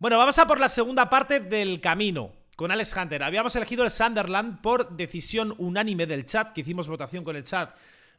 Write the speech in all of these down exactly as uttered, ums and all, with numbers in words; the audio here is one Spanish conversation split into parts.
Bueno, vamos a por la segunda parte del camino con Alex Hunter. Habíamos elegido el Sunderland por decisión unánime del chat, que hicimos votación con el chat,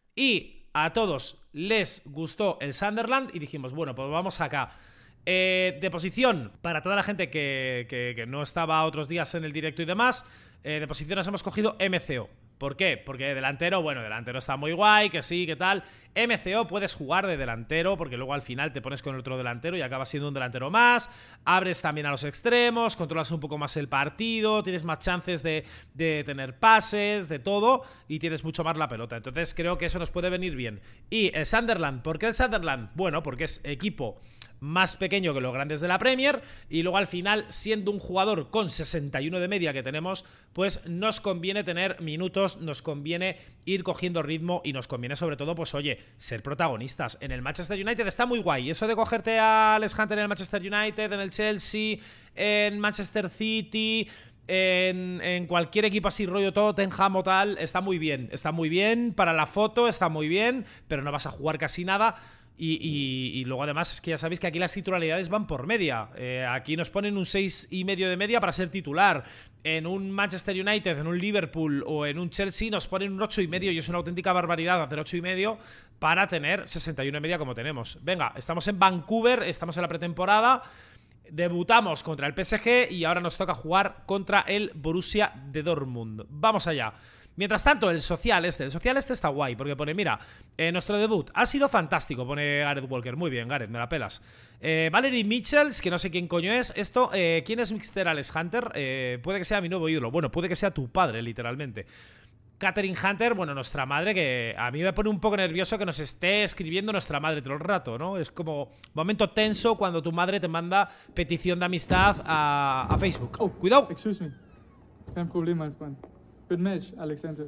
y a todos les gustó el Sunderland y dijimos, bueno, pues vamos acá. Eh, de posición, para toda la gente que, que, que no estaba otros días en el directo y demás, eh, de posición nos hemos cogido M C O. ¿Por qué? Porque delantero, bueno, delantero está muy guay, que sí, que tal. M C O puedes jugar de delantero, porque luego al final te pones con otro delantero y acabas siendo un delantero más. Abres también a los extremos, controlas un poco más el partido, tienes más chances de, de tener pases, de todo, y tienes mucho más la pelota. Entonces creo que eso nos puede venir bien. Y el Sunderland, ¿por qué el Sunderland? Bueno, porque es equipo más pequeño que los grandes de la Premier, y luego al final, siendo un jugador con sesenta y uno de media que tenemos, pues nos conviene tener minutos, nos conviene ir cogiendo ritmo y nos conviene sobre todo, pues oye, ser protagonistas. En el Manchester United está muy guay, eso de cogerte a Alex Hunter en el Manchester United, en el Chelsea, en Manchester City, En, en cualquier equipo así rollo Tottenham o tal, está muy bien, está muy bien, para la foto está muy bien, pero no vas a jugar casi nada. Y, y, y luego además es que ya sabéis que aquí las titularidades van por media. eh, Aquí nos ponen un seis y medio de media para ser titular. En un Manchester United, en un Liverpool o en un Chelsea nos ponen un ocho y medio, y es una auténtica barbaridad hacer ocho y medio para tener sesenta y uno y media como tenemos. Venga, estamos en Vancouver, estamos en la pretemporada, debutamos contra el P S G y ahora nos toca jugar contra el Borussia de Dortmund. Vamos allá. Mientras tanto, el social este, el social este está guay, porque pone, mira, eh, nuestro debut ha sido fantástico, pone Gareth Walker. Muy bien, Gareth, me la pelas. eh, Valerie Mitchells, que no sé quién coño es. Esto, eh, ¿quién es mister Alex Hunter? Eh, puede que sea mi nuevo ídolo. Bueno, puede que sea tu padre, literalmente. Catherine Hunter, bueno, nuestra madre, que a mí me pone un poco nervioso que nos esté escribiendo nuestra madre todo el rato, ¿no? Es como momento tenso cuando tu madre te manda petición de amistad a, a Facebook. Oh, cuidado. Excuse me. Kein Problem, mein Freund. Bin Mensch, Alex Hunter.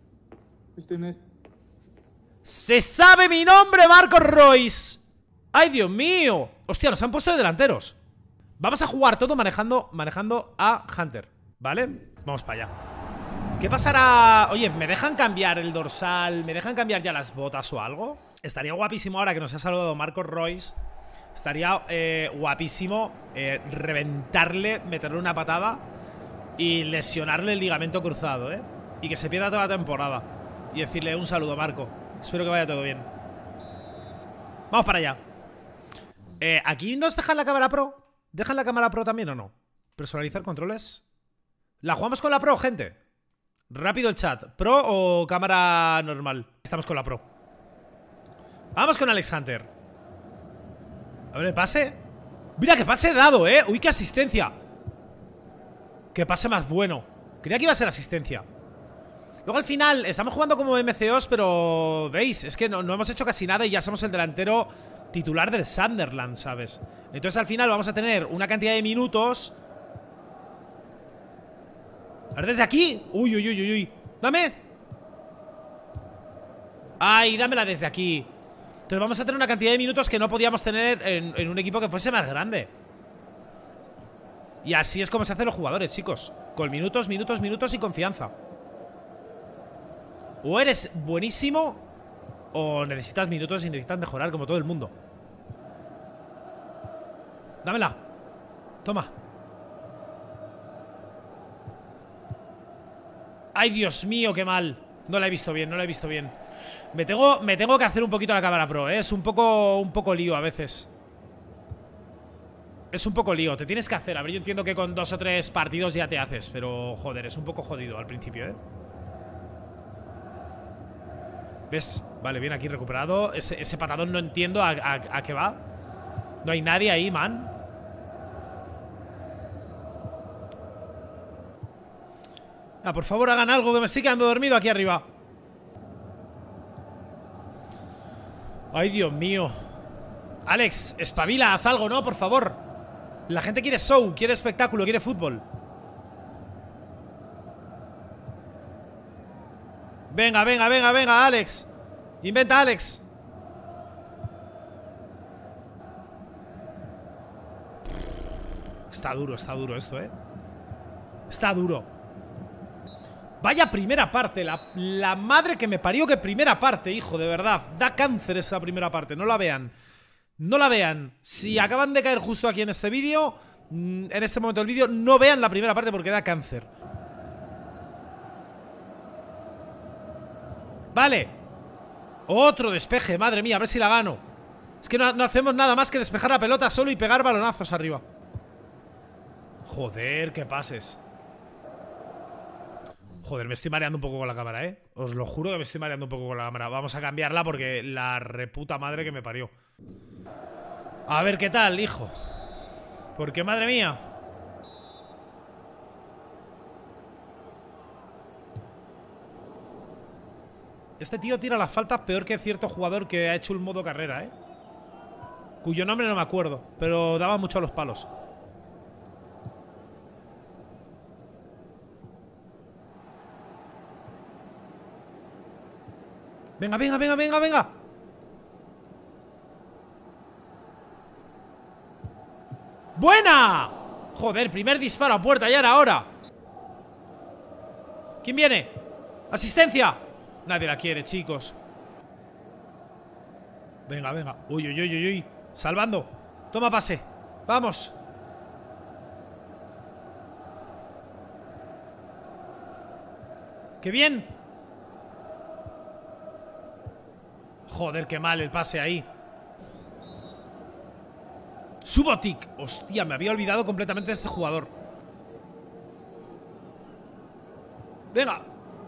Bis demnächst. ¡Se sabe mi nombre, Marcos Royce! ¡Ay, Dios mío! Hostia, nos han puesto de delanteros. Vamos a jugar todo manejando, manejando a Hunter, ¿vale? Vamos para allá. ¿Qué pasará? Oye, ¿me dejan cambiar el dorsal? ¿Me dejan cambiar ya las botas o algo? Estaría guapísimo ahora que nos ha saludado Marcos Royce. Estaría eh, guapísimo eh, reventarle, meterle una patada y lesionarle el ligamento cruzado, ¿eh? Y que se pierda toda la temporada. Y decirle un saludo, Marco. Espero que vaya todo bien. Vamos para allá. eh, ¿Aquí nos dejan la cámara pro? ¿Dejan la cámara pro también o no? ¿Personalizar controles? ¿La jugamos con la pro, gente? Rápido el chat. ¿Pro o cámara normal? Estamos con la pro. Vamos con Alex Hunter. A ver, el pase. Mira, que pase dado, ¿eh? Uy, qué asistencia. Que pase más bueno. Creía que iba a ser asistencia. Luego al final estamos jugando como M C Os, pero veis, es que no, no hemos hecho casi nada y ya somos el delantero titular del Sunderland, ¿sabes? Entonces al final vamos a tener una cantidad de minutos. A ver, desde aquí. Uy, uy, uy, uy, uy. Dame. Ay, dámela desde aquí. Entonces vamos a tener una cantidad de minutos que no podíamos tener en, en un equipo que fuese más grande. Y así es como se hacen los jugadores, chicos. Con minutos, minutos, minutos y confianza. O eres buenísimo o necesitas minutos y necesitas mejorar como todo el mundo. Dámela. Toma. Ay, Dios mío, qué mal. No la he visto bien, no la he visto bien. Me tengo, me tengo que hacer un poquito la cámara pro, ¿eh? Es un poco, un poco lío a veces. Es un poco lío, te tienes que hacer. A ver, yo entiendo que con dos o tres partidos ya te haces, pero joder, es un poco jodido al principio, ¿eh? ¿Ves? Vale, bien, aquí recuperado. Ese, ese patadón no entiendo a, a, a qué va. No hay nadie ahí, man. Ah, por favor, hagan algo, que me estoy quedando dormido aquí arriba. Ay, Dios mío. Alex, espabila, haz algo, ¿no? Por favor. La gente quiere show, quiere espectáculo, quiere fútbol. Venga, venga, venga, venga, Alex. Inventa, Alex. Está duro, está duro esto, ¿eh? Está duro. Vaya primera parte, la, la madre que me parió, que primera parte, hijo, de verdad. Da cáncer esta primera parte, no la vean. No la vean. Si acaban de caer justo aquí en este vídeo, en este momento del vídeo, no vean la primera parte porque da cáncer. Vale. Otro despeje, madre mía, a ver si la gano. Es que no, no hacemos nada más que despejar la pelota solo y pegar balonazos arriba. Joder, qué pases. Joder, me estoy mareando un poco con la cámara, ¿eh? Os lo juro que me estoy mareando un poco con la cámara. Vamos a cambiarla porque la reputa madre que me parió. A ver qué tal, hijo. Porque, madre mía. Este tío tira las faltas peor que cierto jugador que ha hecho un modo carrera, ¿eh? Cuyo nombre no me acuerdo, pero daba mucho a los palos. Venga, venga, venga, venga, venga. ¡Buena! Joder, primer disparo a puerta, ya era hora. ¿Quién viene? ¡Asistencia! Nadie la quiere, chicos. Venga, venga. Uy, uy, uy, uy, uy. Salvando. Toma pase. Vamos. ¡Qué bien! Joder, qué mal el pase ahí. Subotic. Hostia, me había olvidado completamente de este jugador. Venga.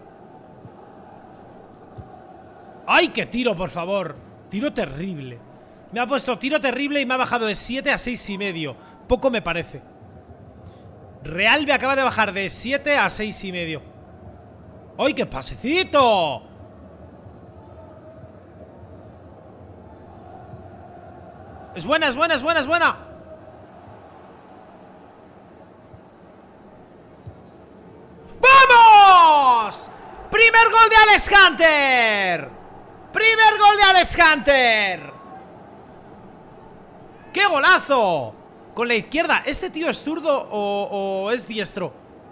¡Ay, qué tiro, por favor! Tiro terrible. Me ha puesto tiro terrible y me ha bajado de siete a seis y medio. Poco me parece. Real me acaba de bajar de siete a seis y medio. ¡Ay, qué pasecito! Es buena, es buena, es buena, es buena. ¡Vamos! ¡Primer gol de Alex Hunter! ¡Primer gol de Alex Hunter! ¡Qué golazo! Con la izquierda. ¿Este tío es zurdo o, o es diestro?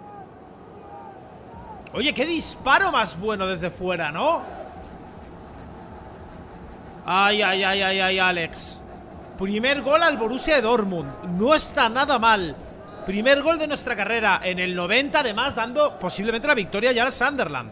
Oye, qué disparo más bueno desde fuera, ¿no? Ay, ay, ay, ay, ay, Alex. Primer gol al Borussia Dortmund. No está nada mal. Primer gol de nuestra carrera. En el noventa, además, dando posiblemente la victoria ya al Sunderland.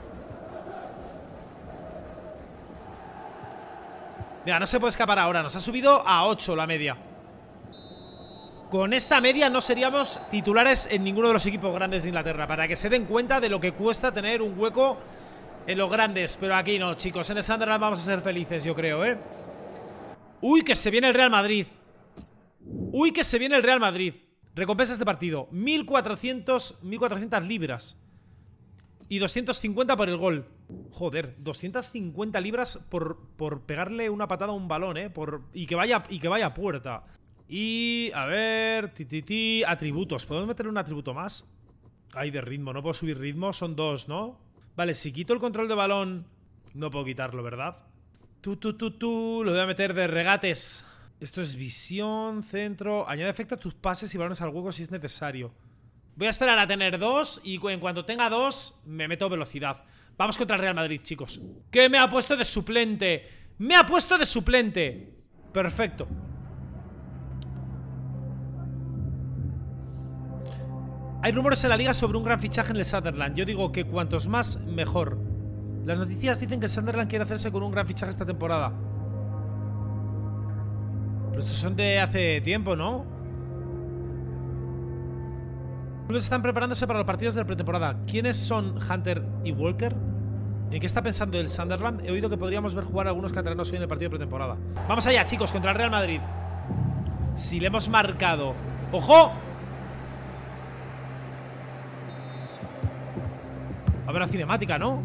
Mira, no se puede escapar ahora. Nos ha subido a ocho la media. Con esta media no seríamos titulares en ninguno de los equipos grandes de Inglaterra. Para que se den cuenta de lo que cuesta tener un hueco en los grandes. Pero aquí no, chicos. En el Sunderland vamos a ser felices, yo creo, ¿eh? Uy, que se viene el Real Madrid. Uy, que se viene el Real Madrid. Recompensa este partido. mil cuatrocientas libras. Y doscientos cincuenta por el gol. Joder, doscientas cincuenta libras por, por pegarle una patada a un balón, ¿eh? Por, y, que vaya, y que vaya a puerta. Y, a ver, ti, ti, ti, atributos. ¿Podemos meter un atributo más? Ay, de ritmo, no puedo subir ritmo. Son dos, ¿no? Vale, si quito el control de balón, no puedo quitarlo, ¿verdad? Tú, tú, tú, tú. Lo voy a meter de regates. Esto es visión, centro. Añade efecto a tus pases y balones al hueco si es necesario. Voy a esperar a tener dos. Y en cuanto tenga dos, me meto velocidad. Vamos contra el Real Madrid, chicos. ¿Qué me ha puesto de suplente? Me ha puesto de suplente. Perfecto. Hay rumores en la liga sobre un gran fichaje en el Sunderland. Yo digo que cuantos más, mejor. Las noticias dicen que el Sunderland quiere hacerse con un gran fichaje esta temporada. Pero estos son de hace tiempo, ¿no? Los clubes están preparándose para los partidos de la pretemporada. ¿Quiénes son Hunter y Walker? ¿En qué está pensando el Sunderland? He oído que podríamos ver jugar a algunos catalanos hoy en el partido de pretemporada. Vamos allá, chicos, contra el Real Madrid. Si le hemos marcado... ¡Ojo! A ver la cinemática, ¿no?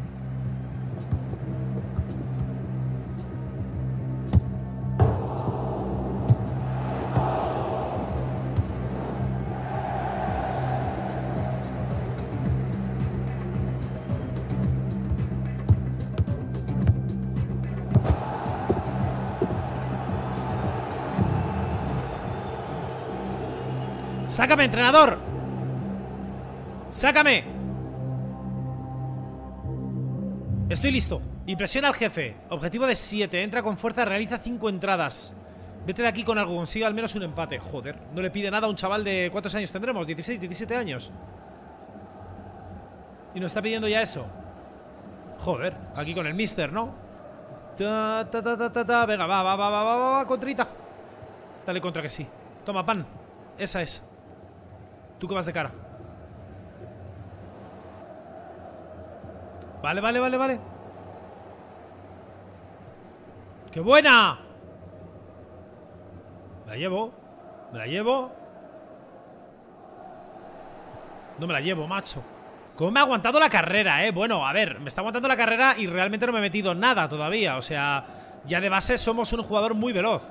¡Sácame, entrenador! ¡Sácame! Estoy listo. Impresiona al jefe. Objetivo de siete. Entra con fuerza, realiza cinco entradas. Vete de aquí con algo, consiga al menos un empate. Joder, no le pide nada a un chaval de... ¿Cuántos años tendremos? ¿dieciséis, diecisiete años? Y nos está pidiendo ya eso. Joder, aquí con el mister, ¿no? Ta, ta, ta, ta, ta, ta. Venga, va, va, va, va, va, va, va, contrita. Dale contra que sí. Toma, pan. Esa es. Tú que vas de cara. Vale, vale, vale, vale. ¡Qué buena! Me la llevo. Me la llevo. No me la llevo, macho. ¿Cómo me ha aguantado la carrera, eh? Bueno, a ver, me está aguantando la carrera y realmente no me he metido nada todavía. O sea, ya de base somos un jugador muy veloz.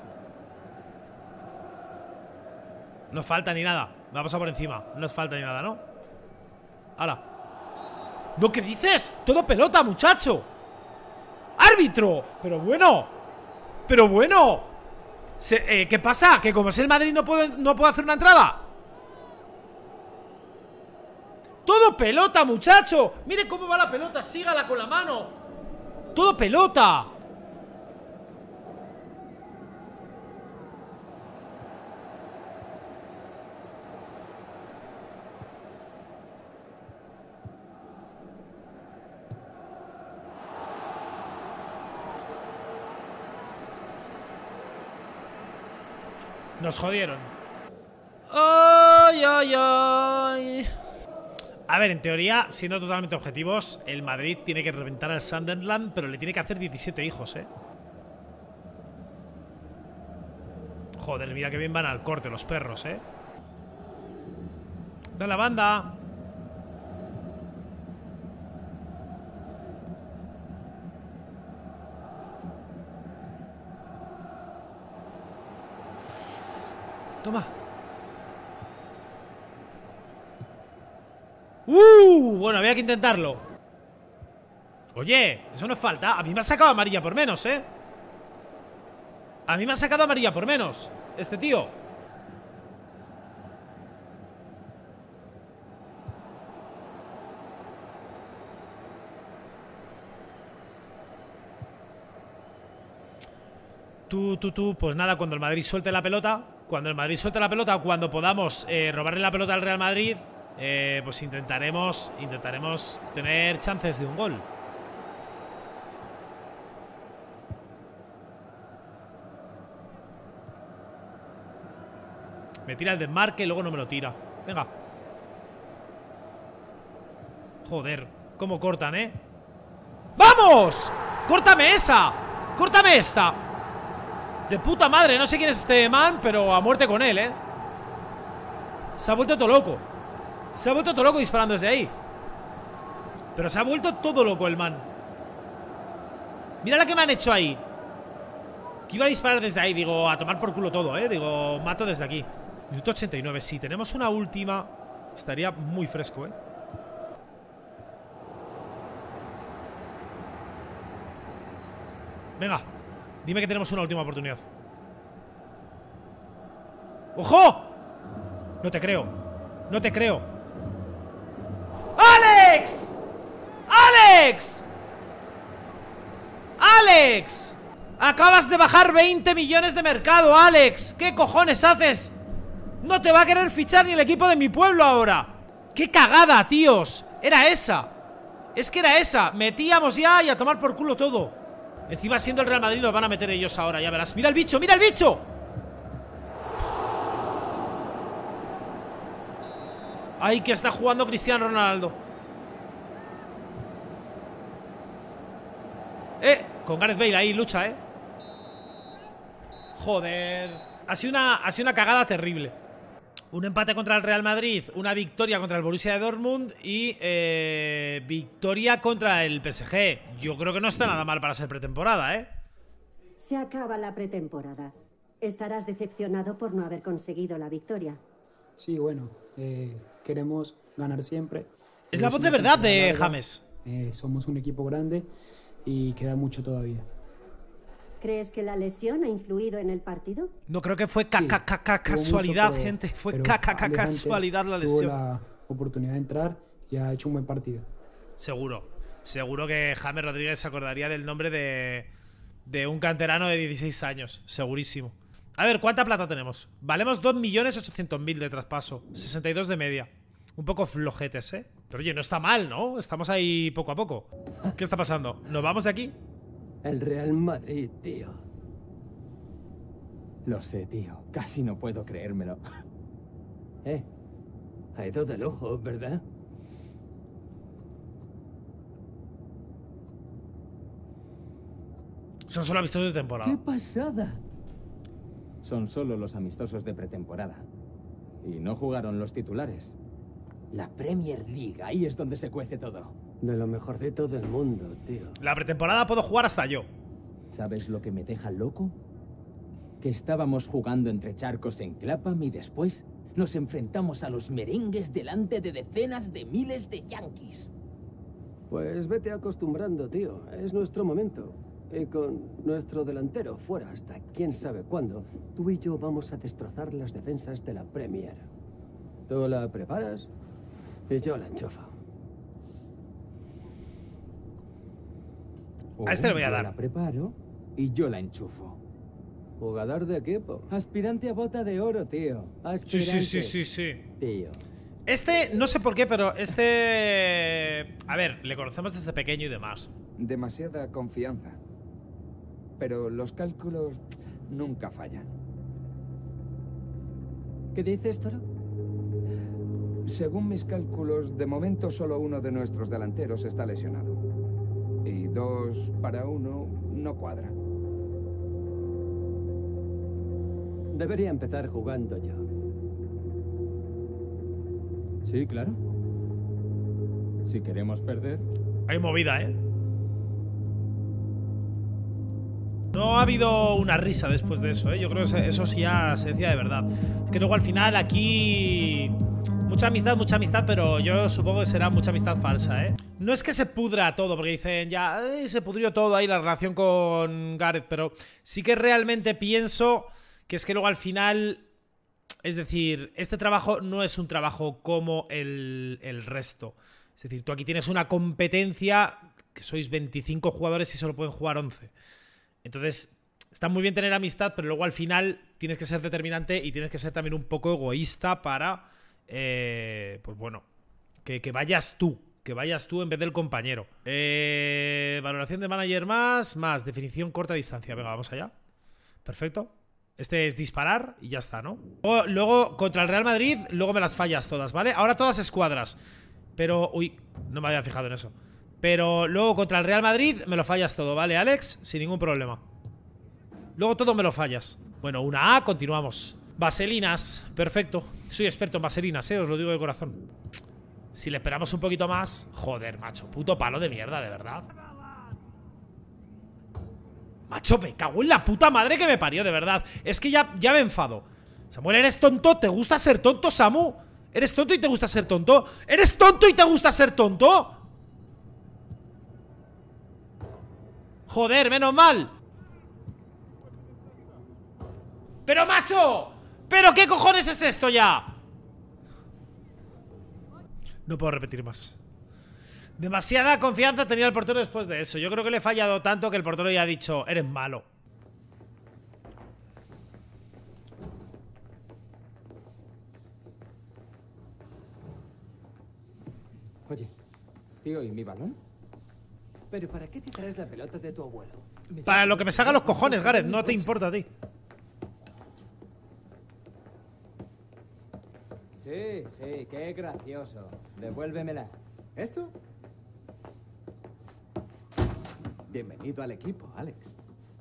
No falta ni nada. Me ha pasado por encima. No nos falta ni nada, ¿no? ¡Hala! ¿No, qué dices? ¡Todo pelota, muchacho! ¡Árbitro! Pero bueno. Pero bueno. Se, eh, ¿Qué pasa? ¿Que como es el Madrid no puedo, no puedo hacer una entrada? ¡Todo pelota, muchacho! ¡Mire cómo va la pelota! ¡Sígala con la mano! ¡Todo pelota! Nos jodieron. Ay, ay, ay. A ver, en teoría, siendo totalmente objetivos, el Madrid tiene que reventar al Sunderland, pero le tiene que hacer diecisiete hijos, eh. Joder, mira que bien van al corte los perros, eh. Da la banda. Toma. Uh, bueno, había que intentarlo. Oye, eso no es falta. A mí me ha sacado amarilla por menos, eh. A mí me ha sacado amarilla por menos este tío. Tú, tú, tú, pues nada, cuando el Madrid suelte la pelota, cuando el Madrid suelte la pelota, cuando podamos eh, robarle la pelota al Real Madrid, eh, pues intentaremos, intentaremos tener chances de un gol. Me tira el desmarque y luego no me lo tira. Venga. Joder, cómo cortan, ¿eh? ¡Vamos! ¡Córtame esa! ¡Córtame esta! De puta madre, no sé quién es este man, pero a muerte con él, ¿eh? Se ha vuelto todo loco. Se ha vuelto todo loco disparando desde ahí. Pero se ha vuelto todo loco el man. Mira la que me han hecho ahí. Que iba a disparar desde ahí, digo, a tomar por culo todo, ¿eh? Digo, mato desde aquí. Minuto ochenta y nueve, si tenemos una última, estaría muy fresco, ¿eh? Venga, dime que tenemos una última oportunidad. ¡Ojo! No te creo. No te creo. ¡Alex! ¡Alex! ¡Alex! Acabas de bajar veinte millones de mercado, Alex. ¿Qué cojones haces? No te va a querer fichar ni el equipo de mi pueblo ahora. ¡Qué cagada, tíos! Era esa. Es que era esa. Metíamos ya y a tomar por culo todo. Encima, siendo el Real Madrid, nos van a meter ellos ahora, ya verás. ¡Mira el bicho! ¡Mira el bicho! ¡Ay, que está jugando Cristiano Ronaldo! Eh, con Gareth Bale ahí, lucha, eh. Joder. Ha sido una, ha sido una cagada terrible. Un empate contra el Real Madrid, una victoria contra el Borussia de Dortmund y eh, victoria contra el P S G. Yo creo que no está nada mal para ser pretemporada, ¿eh? Se acaba la pretemporada. Estarás decepcionado por no haber conseguido la victoria. Sí, bueno, eh, queremos ganar siempre. Es la voz de verdad de larga. James. Eh, somos un equipo grande y queda mucho todavía. ¿Crees que la lesión ha influido en el partido? No, creo que fue ca Sí, ca ca ca tuvo casualidad, mucho, pero- gente. Fue pero ca ca ca Alejandro casualidad la Tuvo lesión. la oportunidad de entrar y ha hecho un buen partido. Seguro. Seguro que James Rodríguez se acordaría del nombre de, de un canterano de dieciséis años. Segurísimo. A ver, ¿cuánta plata tenemos? Valemos dos millones ochocientos mil de traspaso. sesenta y dos de media. Un poco flojetes, ¿eh? Pero oye, no está mal, ¿no? Estamos ahí poco a poco. ¿Qué está pasando? ¿Nos vamos de aquí? El Real Madrid, tío. Lo sé, tío. Casi no puedo creérmelo. Eh, ha ido de lujo, ¿verdad? Son solo amistosos de temporada. ¡Qué pasada! Son solo los amistosos de pretemporada. Y no jugaron los titulares. La Premier League, ahí es donde se cuece todo. De lo mejorcito del mundo, tío. La pretemporada puedo jugar hasta yo. ¿Sabes lo que me deja loco? Que estábamos jugando entre charcos en Clapham y después nos enfrentamos a los merengues delante de decenas de miles de yanquis. Pues vete acostumbrando, tío. Es nuestro momento. Y con nuestro delantero fuera hasta quién sabe cuándo, tú y yo vamos a destrozar las defensas de la Premier. Tú la preparas y yo la enchufo. A este le voy a Yo dar. la preparo y yo la enchufo. Jugador de equipo. Aspirante a bota de oro, tío. Sí, Aspirante. sí, sí, sí, sí. Tío. Este, no sé por qué, pero este... A ver, le conocemos desde pequeño y demás. Demasiada confianza. Pero los cálculos nunca fallan. ¿Qué dices, Toro? Según mis cálculos, de momento solo uno de nuestros delanteros está lesionado. Y dos para uno no cuadra. Debería empezar jugando yo. Sí, claro. Si queremos perder... Hay movida, ¿eh? No ha habido una risa después de eso, ¿eh? Yo creo que eso sí ya se decía de verdad. Que luego al final aquí... Mucha amistad, mucha amistad, pero yo supongo que será mucha amistad falsa, ¿eh? No es que se pudra todo, porque dicen ya, eh, se pudrió todo ahí la relación con Gareth, pero sí que realmente pienso que es que luego al final... Es decir, este trabajo no es un trabajo como el, el resto. Es decir, tú aquí tienes una competencia que sois veinticinco jugadores y solo pueden jugar once. Entonces, está muy bien tener amistad, pero luego al final tienes que ser determinante y tienes que ser también un poco egoísta para, eh, pues bueno, que, que vayas tú, que vayas tú en vez del compañero. Eh, valoración de manager más, más definición corta distancia. Venga, vamos allá. Perfecto. Este es disparar y ya está, ¿no? Luego, luego, contra el Real Madrid, luego me las fallas todas, ¿vale? Ahora todas escuadras. Pero, uy, no me había fijado en eso. Pero luego contra el Real Madrid me lo fallas todo, ¿vale, Alex? Sin ningún problema. Luego todo me lo fallas. Bueno, una A, continuamos. Vaselinas, perfecto. Soy experto en vaselinas, eh, os lo digo de corazón. Si le esperamos un poquito más... Joder, macho, puto palo de mierda, de verdad. Macho, me cago en la puta madre que me parió, de verdad. Es que ya, ya me enfado. Samuel, ¿eres tonto? ¿Te gusta ser tonto, Samu? ¿Eres tonto y te gusta ser tonto? ¿Eres tonto y te gusta ser tonto? Joder, menos mal. ¡Pero, macho! ¿Pero qué cojones es esto ya? No puedo repetir más. Demasiada confianza tenía el portero después de eso. Yo creo que le he fallado tanto que el portero ya ha dicho, eres malo. Oye, tío, ¿y mi balón? ¿Pero para qué te traes la pelota de tu abuelo? Para lo que me salga los cojones, Gareth. No te importa a ti. Sí, sí, qué gracioso. Devuélvemela. ¿Esto? Bienvenido al equipo, Alex.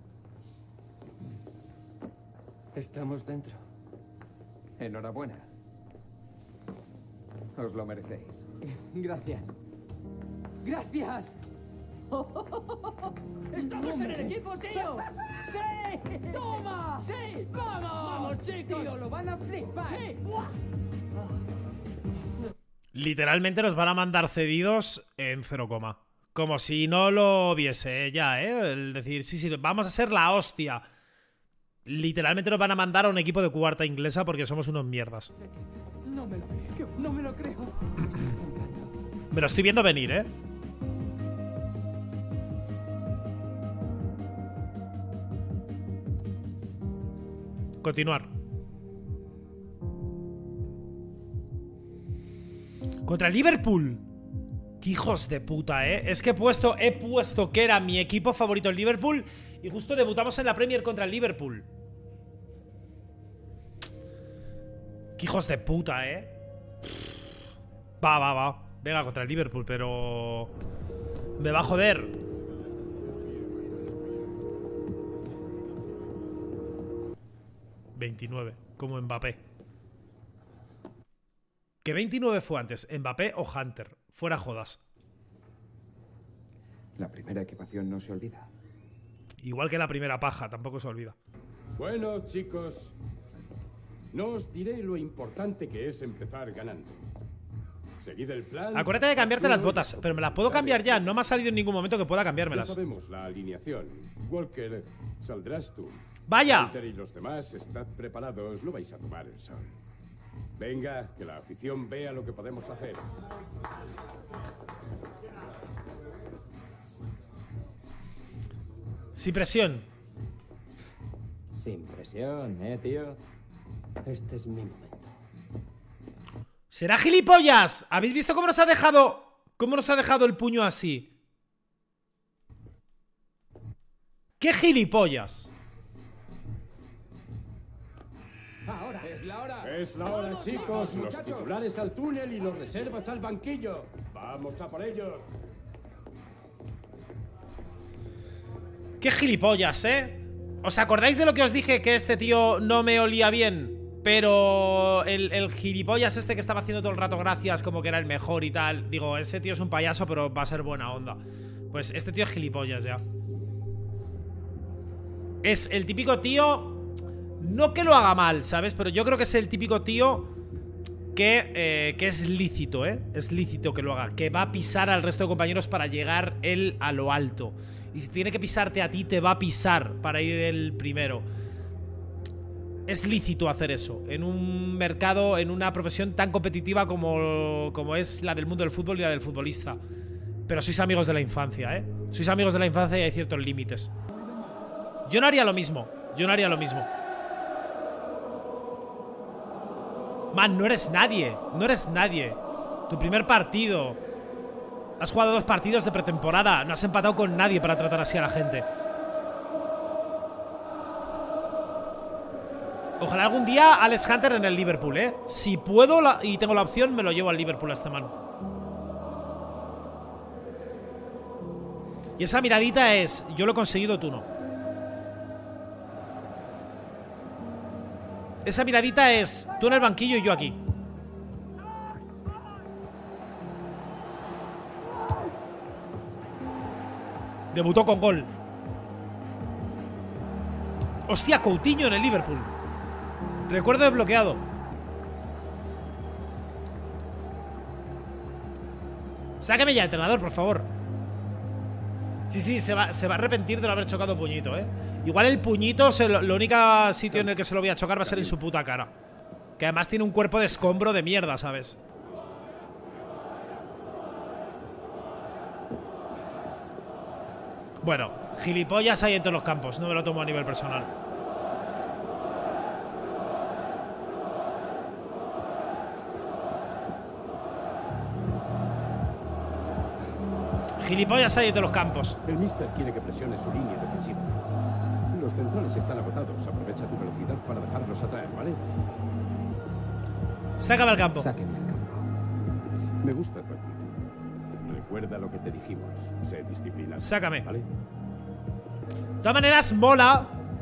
Estamos dentro. Enhorabuena. Os lo merecéis. Gracias. ¡Gracias! ¡Estamos en el equipo, tío! ¡Sí! ¡Toma! ¡Sí! ¡Vamos! ¡Vamos, chicos! Tío, lo van a flipar. ¡Sí! Literalmente nos van a mandar cedidos en cero coma. Como si no lo viese ya, ¿eh? El decir, sí, sí, vamos a ser la hostia. Literalmente nos van a mandar a un equipo de cuarta inglesa porque somos unos mierdas. No me lo creo, no me lo creo. Me lo estoy viendo venir, ¿eh? Continuar. Contra el Liverpool. Qué hijos de puta, eh. Es que he puesto, he puesto que era mi equipo favorito el Liverpool. Y justo debutamos en la Premier contra el Liverpool. Qué hijos de puta, eh. Va, va, va. Venga, contra el Liverpool, pero... me va a joder. veintinueve, como Mbappé. ¿Qué veintinueve fue antes? ¿Mbappé o Hunter? Fuera jodas. La primera equipación no se olvida. Igual que la primera paja, tampoco se olvida. Bueno, chicos, no os diré lo importante que es empezar ganando. Seguid el plan. Acuérdate de cambiarte las botas, pero me las puedo cambiar ya. No me ha salido en ningún momento que pueda cambiármelas. Ya sabemos la alineación. Walker, saldrás tú. ¡Vaya! Walter y los demás, estad preparados. No vais a tomar el sol. Venga, que la afición vea lo que podemos hacer. Sin presión. Sin presión, eh, tío. Este es mi momento. ¡Será gilipollas! ¿Habéis visto cómo nos ha dejado... cómo nos ha dejado el puño así? ¡Qué gilipollas! Ahora es la hora. Es la hora, chicos. Los titulares al túnel y los reservas al banquillo. Vamos a por ellos. ¡Qué gilipollas, eh! ¿Os acordáis de lo que os dije? Que este tío no me olía bien. Pero el, el gilipollas este que estaba haciendo todo el rato gracias, como que era el mejor y tal. Digo, ese tío es un payaso, pero va a ser buena onda. Pues este tío es gilipollas ya. Es el típico tío... no que lo haga mal, ¿sabes? Pero yo creo que es el típico tío que, eh, que es lícito, ¿eh? Es lícito que lo haga. Que va a pisar al resto de compañeros para llegar él a lo alto. Y si tiene que pisarte a ti, te va a pisar para ir el primero. Es lícito hacer eso en un mercado, en una profesión tan competitiva como, como es la del mundo del fútbol y la del futbolista. Pero sois amigos de la infancia, ¿eh? Sois amigos de la infancia y hay ciertos límites. Yo no haría lo mismo. Yo no haría lo mismo. Man, no eres nadie. No eres nadie. Tu primer partido. Has jugado dos partidos de pretemporada. No has empatado con nadie para tratar así a la gente. Ojalá algún día Alex Hunter en el Liverpool, ¿eh? Si puedo la, y tengo la opción, me lo llevo al Liverpool a este man. Y esa miradita es: yo lo he conseguido, tú no. Esa miradita es: tú en el banquillo y yo aquí. Debutó con gol. Hostia, Coutinho en el Liverpool. Recuerdo desbloqueado. Sáqueme ya, entrenador, por favor. Sí, sí, se va, se va a arrepentir de no haber chocado puñito, ¿eh? Igual el puñito, se lo, lo único sitio en el que se lo voy a chocar va a ser en su puta cara. Que además tiene un cuerpo de escombro de mierda, ¿sabes? Bueno, gilipollas hay en todos los campos. No me lo tomo a nivel personal. Gilipollas hay en todos los campos. El mister quiere que presione su línea defensiva. Los centrales están agotados. Aprovecha tu velocidad para dejarlos atrás, ¿vale? Sácame al campo. Sáqueme al campo. Me gusta tu actitud. Recuerda lo que te dijimos. Sé disciplinado. Sácame. ¿Vale? De todas maneras, mola.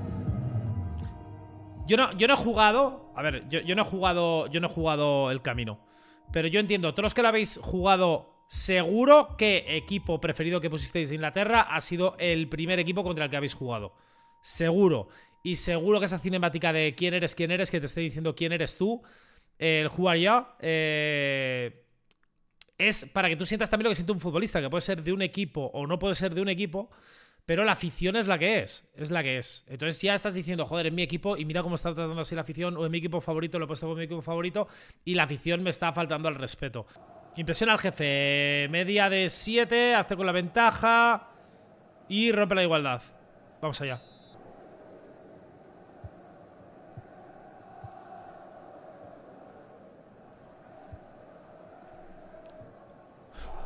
Yo no, yo no he jugado. A ver, yo, yo no he jugado. Yo no he jugado el camino. Pero yo entiendo, todos los que lo habéis jugado, seguro que equipo preferido que pusisteis de Inglaterra ha sido el primer equipo contra el que habéis jugado. Seguro. Y seguro que esa cinemática de quién eres, quién eres, que te esté diciendo quién eres tú, el who are you, eh, es para que tú sientas también lo que siente un futbolista, que puede ser de un equipo o no puede ser de un equipo, pero la afición es la que es, es la que es. Entonces ya estás diciendo, joder, en mi equipo, y mira cómo está tratando así la afición, o en mi equipo favorito, lo he puesto como mi equipo favorito, y la afición me está faltando al respeto. Impresiona al jefe, media de siete, hazte con la ventaja y rompe la igualdad. Vamos allá.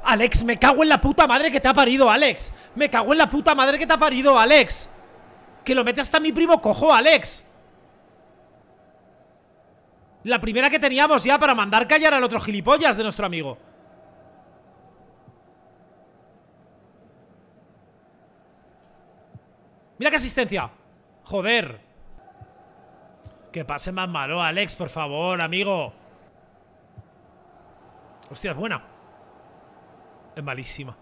Alex, me cago en la puta madre que te ha parido, Alex. Me cago en la puta madre que te ha parido, Alex. Que lo mete hasta mi primo cojo, Alex. La primera que teníamos ya para mandar callar al otro gilipollas de nuestro amigo. Mira qué asistencia. Joder. Que pase más malo, Alex, por favor, amigo. Hostia, es buena. Es malísima.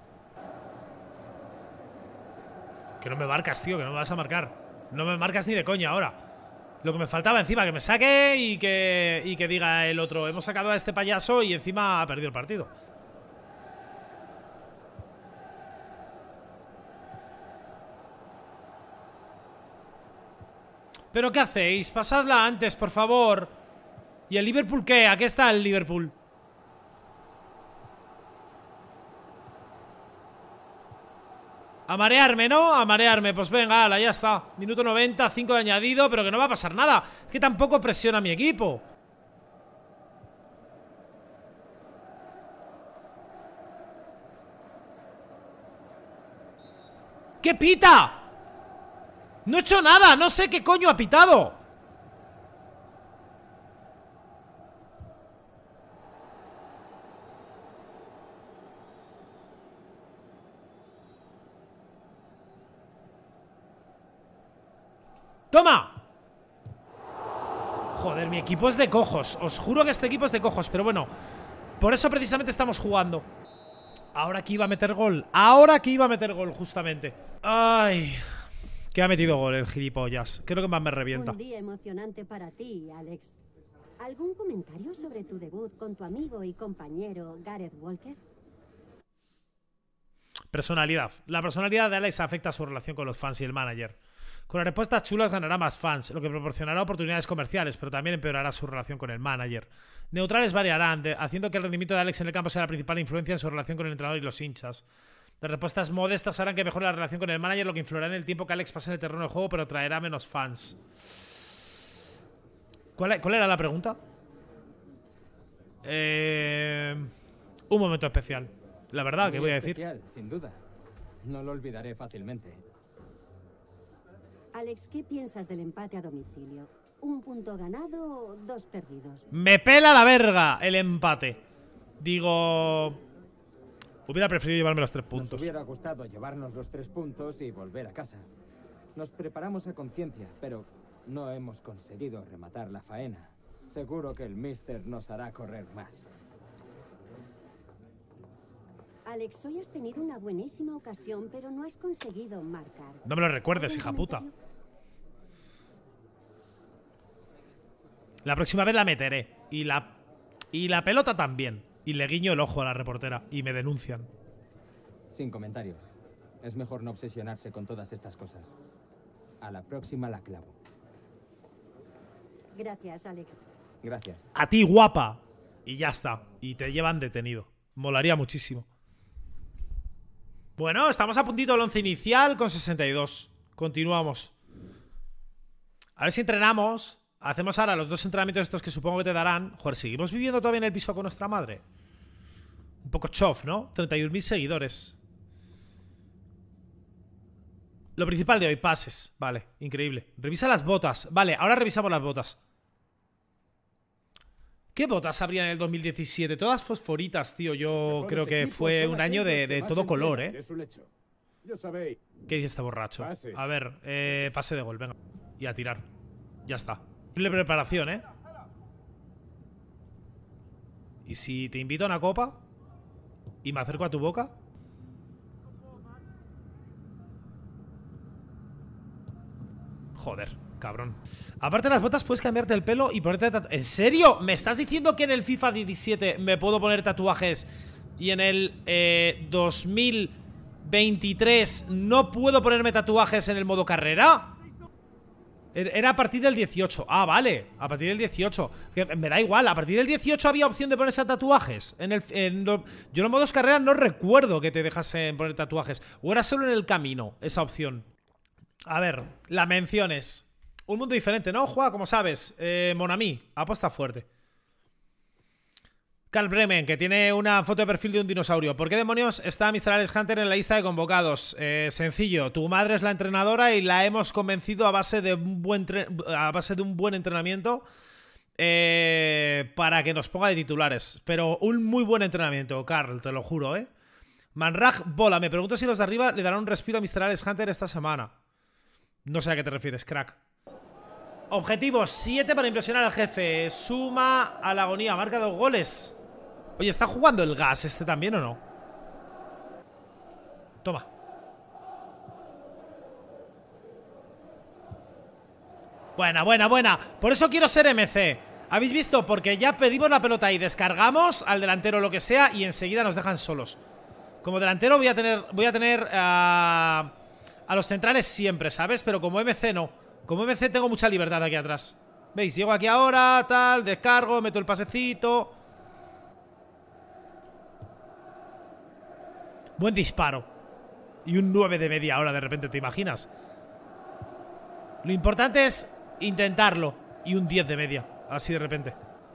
Que no me marcas, tío, que no me vas a marcar. No me marcas ni de coña ahora. Lo que me faltaba encima, que me saque y que, y que diga el otro: hemos sacado a este payaso y encima ha perdido el partido. ¿Pero qué hacéis? Pasadla antes, por favor. ¿Y el Liverpool qué? Aquí está el Liverpool. A marearme, ¿no? A marearme. Pues venga, ala, ya está. Minuto noventa, cinco de añadido. Pero que no va a pasar nada. Que tampoco presiona a mi equipo. ¿Qué pita? No he hecho nada. No sé qué coño ha pitado. ¡Toma! Joder, mi equipo es de cojos. Os juro que este equipo es de cojos. Pero bueno, por eso precisamente estamos jugando. Ahora que iba a meter gol. Ahora que iba a meter gol, justamente. Ay, que ha metido gol el gilipollas. Creo que más me revienta. Un día emocionante para ti, Alex. ¿Algún comentario sobre tu debut con tu amigo y compañero Gareth Walker? Personalidad. La personalidad de Alex afecta a su relación con los fans y el manager. Con las respuestas chulas ganará más fans, lo que proporcionará oportunidades comerciales, pero también empeorará su relación con el manager. Neutrales variarán, de, haciendo que el rendimiento de Alex en el campo sea la principal influencia en su relación con el entrenador y los hinchas. Las respuestas modestas harán que mejore la relación con el manager, lo que influirá en el tiempo que Alex pase en el terreno de juego, pero traerá menos fans. ¿Cuál, cuál era la pregunta? Eh, un momento especial. La verdad, ¿qué voy a decir? Especial, sin duda. No lo olvidaré fácilmente. Alex, ¿qué piensas del empate a domicilio? ¿Un punto ganado o dos perdidos? Me pela la verga el empate. Digo... Hubiera preferido llevarme los tres puntos. Nos hubiera gustado llevarnos los tres puntos y volver a casa. Nos preparamos a conciencia, pero no hemos conseguido rematar la faena. Seguro que el míster nos hará correr más. Alex, hoy has tenido una buenísima ocasión, pero no has conseguido marcar. No me lo recuerdes, hija puta. La próxima vez la meteré. Y la, y la pelota también. Y le guiño el ojo a la reportera. Y me denuncian. Sin comentarios. Es mejor no obsesionarse con todas estas cosas. A la próxima la clavo. Gracias, Alex. Gracias. A ti, guapa. Y ya está. Y te llevan detenido. Molaría muchísimo. Bueno, estamos a puntito del once inicial con sesenta y dos. Continuamos. A ver si entrenamos. Hacemos ahora los dos entrenamientos estos que supongo que te darán. Joder, ¿seguimos viviendo todavía en el piso con nuestra madre? Un poco chof, ¿no? treinta y un mil seguidores. Lo principal de hoy, pases. Vale, increíble. Revisa las botas. Vale, ahora revisamos las botas. ¿Qué botas habría en el dos mil diecisiete? Todas fosforitas, tío. Yo creo que fue un año de, de todo color, ¿eh? ¿Qué dice este borracho? A ver, eh, pase de gol, venga. Y a tirar. Ya está. Simple preparación, ¿eh? ¿Y si te invito a una copa? ¿Y me acerco a tu boca? Joder, cabrón. Aparte de las botas puedes cambiarte el pelo y ponerte tatuajes. ¿En serio? ¿Me estás diciendo que en el FIFA diecisiete me puedo poner tatuajes y en el eh, dos mil veintitrés no puedo ponerme tatuajes en el modo carrera? Era a partir del dieciocho. Ah, vale, a partir del dieciocho. Que me da igual, a partir del dieciocho había opción de ponerse tatuajes en el, en lo, yo en los modos carrera no recuerdo que te dejasen poner tatuajes. O era solo en el camino esa opción. A ver, las menciones. Un mundo diferente, ¿no? Juega, como sabes, eh, Monami, apuesta fuerte. Carl Bremen, que tiene una foto de perfil de un dinosaurio. ¿Por qué demonios está mister Alex Hunter en la lista de convocados? Eh, sencillo, tu madre es la entrenadora y la hemos convencido a base de un buen, a base de un buen entrenamiento eh, para que nos ponga de titulares. Pero un muy buen entrenamiento, Carl, te lo juro, ¿eh? Manraj Bola, me pregunto si los de arriba le darán un respiro a mister Alex Hunter esta semana. No sé a qué te refieres, crack. Objetivo siete para impresionar al jefe. Suma a la agonía, marca dos goles. Oye, ¿está jugando el gas este también o no? Toma. Buena, buena, buena. Por eso quiero ser M C. ¿Habéis visto? Porque ya pedimos la pelota y descargamos al delantero lo que sea y enseguida nos dejan solos. Como delantero voy a tener Voy a tener uh, a los centrales siempre, ¿sabes? Pero como M C no. Como M C tengo mucha libertad aquí atrás. ¿Veis? Llego aquí ahora, tal, descargo, meto el pasecito. Buen disparo. Y un nueve de media ahora de repente, ¿te imaginas? Lo importante es intentarlo. Y un diez de media, así de repente.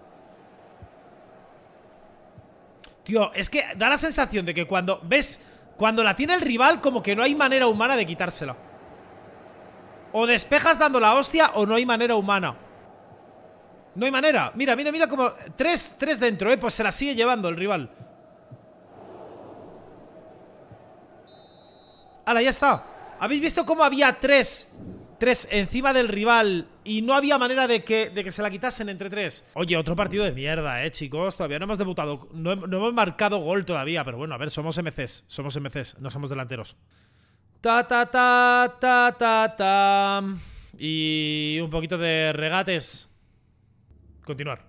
Tío, es que da la sensación de que cuando... ¿Ves? Cuando la tiene el rival, como que no hay manera humana de quitársela. O despejas dando la hostia o no hay manera humana. No hay manera. Mira, mira, mira como... Tres, tres dentro, ¿eh? Pues se la sigue llevando el rival. ¡Hala, ya está! ¿Habéis visto cómo había tres... Tres encima del rival y no había manera de que, de que se la quitasen entre tres? Oye, otro partido de mierda, eh, chicos. Todavía no hemos debutado. No, no hemos marcado gol todavía. Pero bueno, a ver, somos M Cs. Somos M Cs, no somos delanteros. Ta, ta, ta, ta, ta, ta. Y un poquito de regates. Continuar.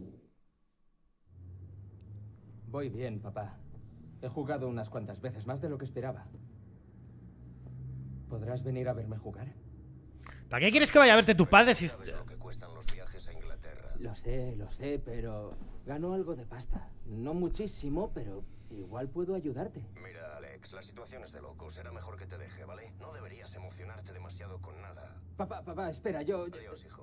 Voy bien, papá. He jugado unas cuantas veces, más de lo que esperaba. ¿Podrás venir a verme jugar? ¿Para qué quieres que vaya a verte tu padre si... ¿Sabes lo que cuestan los viajes a Inglaterra? Lo sé, lo sé, pero gano algo de pasta. No muchísimo, pero igual puedo ayudarte. Mira, Alex, la situación es de locos. Será mejor que te deje, ¿vale? No deberías emocionarte demasiado con nada. Papá, papá, espera, yo... Adiós, hijo.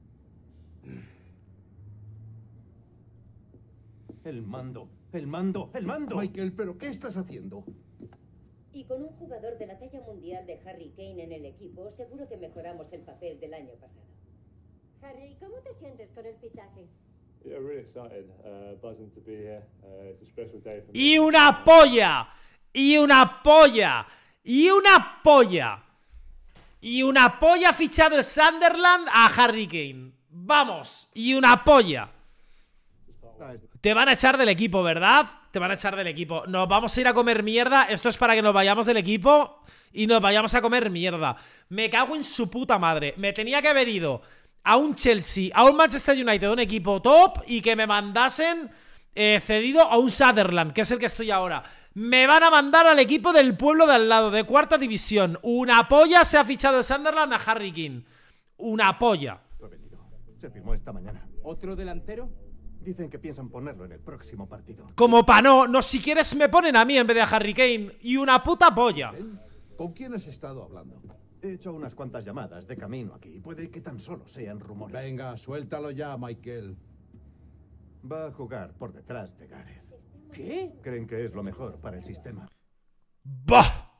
El mando, el mando, el mando. Michael, ¿pero qué estás haciendo? Y con un jugador de la talla mundial de Harry Kane en el equipo, seguro que mejoramos el papel del año pasado. Harry, ¿cómo te sientes con el fichaje? Yeah, really excited. Uh, buzzing to be here. Uh, it's a special day for me. ¡Y una polla! ¡Y una polla! ¡Y una polla! ¡Y una polla ha fichado el Sunderland a Harry Kane! ¡Vamos! ¡Y una polla! Te van a echar del equipo, ¿verdad? Te van a echar del equipo. Nos vamos a ir a comer mierda. Esto es para que nos vayamos del equipo y nos vayamos a comer mierda. Me cago en su puta madre. Me tenía que haber ido a un Chelsea, a un Manchester United, un equipo top, y que me mandasen eh, cedido a un Sunderland, que es el que estoy ahora. Me van a mandar al equipo del pueblo de al lado, de cuarta división. Una polla se ha fichado el Sunderland a Harry Kane. Una polla. Se firmó esta mañana. ¿Otro delantero? Dicen que piensan ponerlo en el próximo partido. Como pa' no, no, si quieres me ponen a mí en vez de a Harry Kane. Y una puta polla. ¿Con quién has estado hablando? He hecho unas cuantas llamadas de camino aquí. Puede que tan solo sean rumores. Venga, suéltalo ya, Michael. Va a jugar por detrás de Gareth. ¿Qué? Creen que es lo mejor para el sistema. ¡Bah!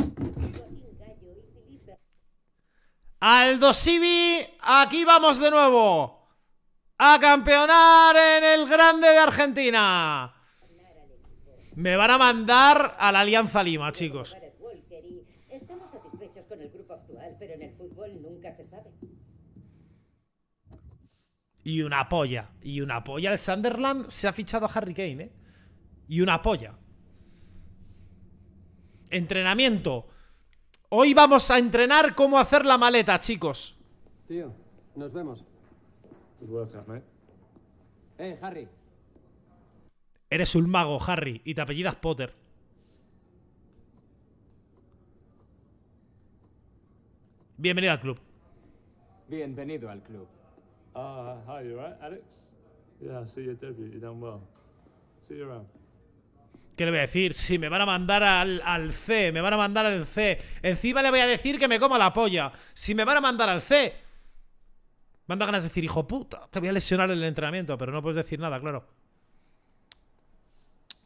Aldo Civi, aquí vamos de nuevo a campeonar en el Grande de Argentina. Me van a mandar a la Alianza Lima, chicos. Estamos satisfechos con el grupo actual, pero en el fútbol nunca se sabe. Y una polla, y una polla. El Sunderland se ha fichado a Harry Kane, ¿eh? Y una polla. Entrenamiento. Hoy vamos a entrenar cómo hacer la maleta, chicos. Tío, nos vemos. Eh, Harry. Eres un mago, Harry, y te apellidas Potter. Bienvenido al club. Bienvenido al club. Ah, uh, hi, you right, Alex? Yeah, I see your debut. You done well. See you around. ¿Qué le voy a decir? Si me van a mandar al, al C, me van a mandar al C. Encima le voy a decir que me coma la polla. Si me van a mandar al C. Me han dado ganas de decir, hijo puta, te voy a lesionar en el entrenamiento, pero no puedes decir nada, claro.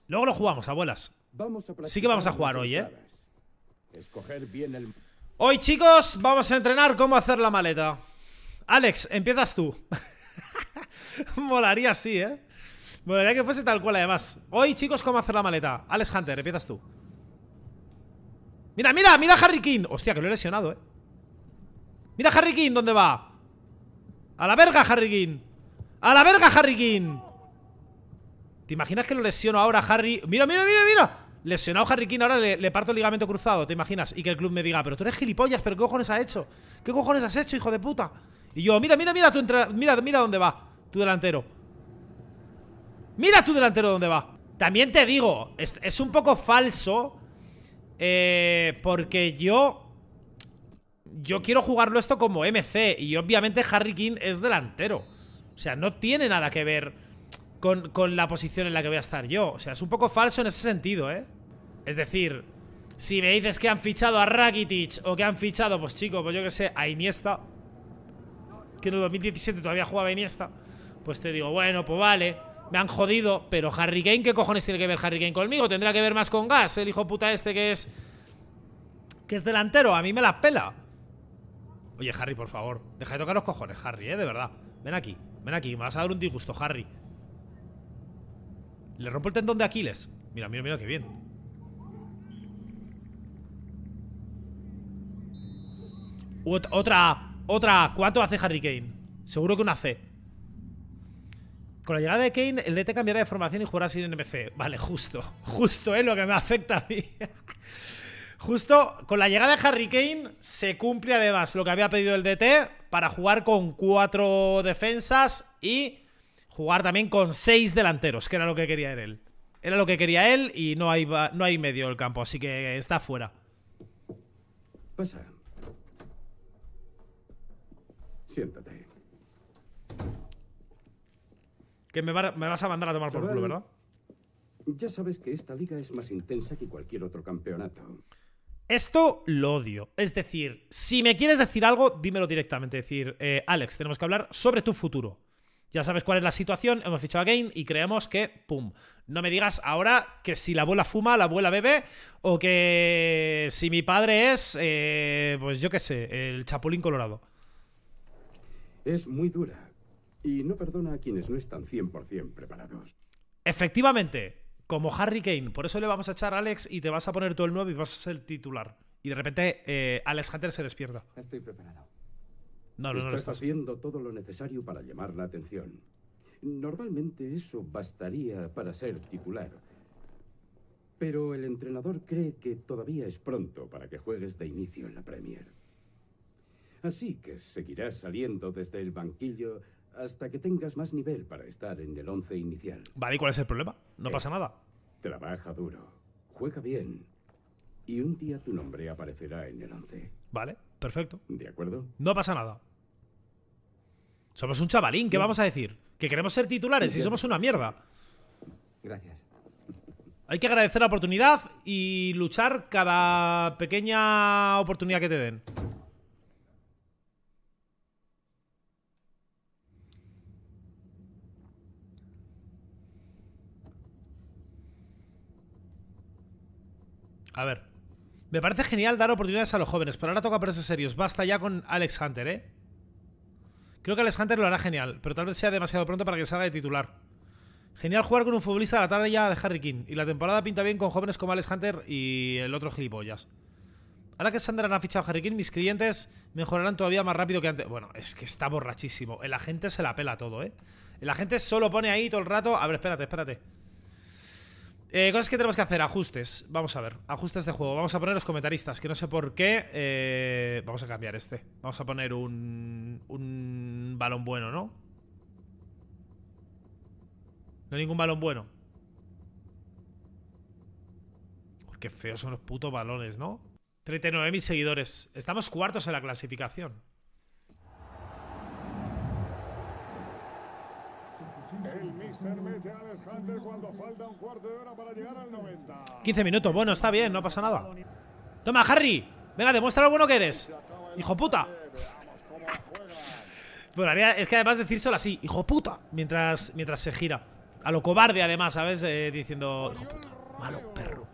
Luego lo jugamos, abuelas. Vamos a Sí que vamos a jugar practicar hoy, ¿eh? las entradas. Escoger bien el... Hoy, chicos, vamos a entrenar cómo hacer la maleta. Alex, empiezas tú. Molaría así, ¿eh? Molaría que fuese tal cual, además. Hoy, chicos, cómo hacer la maleta. Alex Hunter, empiezas tú. Mira, mira, mira a Harry King. Hostia, que lo he lesionado, ¿eh? Mira a Harry King, ¿dónde va? A la verga, Harry King. A la verga, Harry King. ¿Te imaginas que lo lesiono ahora, Harry? Mira, mira, mira, mira. Lesionado Harry King, ahora le, le parto el ligamento cruzado, ¿te imaginas? Y que el club me diga, pero tú eres gilipollas, ¿pero qué cojones has hecho? ¿Qué cojones has hecho, hijo de puta? Y yo, mira, mira, mira, tu entra... mira, mira dónde va tu delantero. Mira tu delantero dónde va. También te digo, es, es un poco falso, eh, porque yo Yo quiero jugarlo esto como M C. Y obviamente Harry King es delantero. O sea, no tiene nada que ver con, con la posición en la que voy a estar yo. O sea, es un poco falso en ese sentido, ¿eh? Es decir, si me dices que han fichado a Rakitic o que han fichado, pues chico, pues yo que sé, a Iniesta, que en el dos mil diecisiete todavía jugaba Iniesta, pues te digo, bueno, pues vale, me han jodido. Pero Harry Kane, ¿qué cojones tiene que ver Harry Kane conmigo? Tendrá que ver más con Gas, el hijo puta este que es Que es delantero, a mí me la pela. Oye, Harry, por favor, deja de tocar los cojones, Harry, eh, de verdad. Ven aquí, ven aquí, me vas a dar un disgusto, Harry. Le rompo el tendón de Aquiles. Mira, mira, mira, qué bien. Ot- Otra, otra. ¿Cuánto hace Harry Kane? Seguro que una C. Con la llegada de Kane, el D T cambiará de formación y jugará sin N M C. Vale, justo. Justo es lo que me afecta a mí. Justo con la llegada de Harry Kane se cumple además lo que había pedido el D T para jugar con cuatro defensas y jugar también con seis delanteros, que era lo que quería él. Era lo que quería él y no hay, no hay medio del campo, así que está fuera. Pasa. Siéntate. Que me, va, me vas a mandar a tomar por Chaval, culo, ¿verdad? Ya sabes que esta liga es más intensa que cualquier otro campeonato. Esto lo odio. Es decir, si me quieres decir algo, dímelo directamente. Es decir, eh, Alex, tenemos que hablar sobre tu futuro. Ya sabes cuál es la situación, hemos fichado a Kane y creemos que, pum, no me digas ahora que si la abuela fuma, la abuela bebe, o que si mi padre es, eh, pues yo qué sé, el Chapulín Colorado. Es muy dura y no perdona a quienes no están cien por cien preparados. Efectivamente, como Harry Kane. Por eso le vamos a echar a Alex y te vas a poner tú el nueve y vas a ser el titular. Y de repente eh, Alex Hunter se despierta. Estoy preparado. No, no, no, estás, no estás haciendo todo lo necesario para llamar la atención. Normalmente eso bastaría para ser titular. Pero el entrenador cree que todavía es pronto para que juegues de inicio en la Premier. Así que seguirás saliendo desde el banquillo hasta que tengas más nivel para estar en el once inicial. Vale, ¿y cuál es el problema? No Eh, pasa nada. Trabaja duro, juega bien y un día tu nombre aparecerá en el once. Vale, perfecto. ¿De acuerdo? No pasa nada. Somos un chavalín, ¿qué vamos a decir? Que queremos ser titulares y somos una mierda. Gracias. Hay que agradecer la oportunidad y luchar cada pequeña oportunidad que te den. A ver, me parece genial dar oportunidades a los jóvenes, pero ahora toca ponerse serios. Basta ya con Alex Hunter, ¿eh? Creo que Alex Hunter lo hará genial, pero tal vez sea demasiado pronto para que salga de titular. Genial jugar con un futbolista de la talla de Harry King. Y la temporada pinta bien con jóvenes como Alex Hunter y el otro gilipollas. Ahora que Sander ha fichado a Harry King, mis clientes mejorarán todavía más rápido que antes. Bueno, es que está borrachísimo. El agente se la pela todo, ¿eh? El agente solo pone ahí todo el rato. A ver, espérate, espérate. Eh, cosas que tenemos que hacer, ajustes. Vamos a ver, ajustes de juego. Vamos a poner los comentaristas, que no sé por qué. eh, Vamos a cambiar este. Vamos a poner un Un balón bueno, ¿no? No hay ningún balón bueno. Uy, qué feos son los putos balones, ¿no? treinta y nueve mil seguidores. Estamos cuartos en la clasificación. El míster mete a Alex Hunter cuando falta un cuarto de hora para llegar al noventa. quince minutos, bueno, está bien, no pasa nada. Toma, Harry. Venga, demuestra lo bueno que eres. Hijo puta. Bueno, es que además decírselo así, hijo puta, mientras, mientras se gira. A lo cobarde, además, ¿sabes? Eh, diciendo... Hijo puta, malo perro.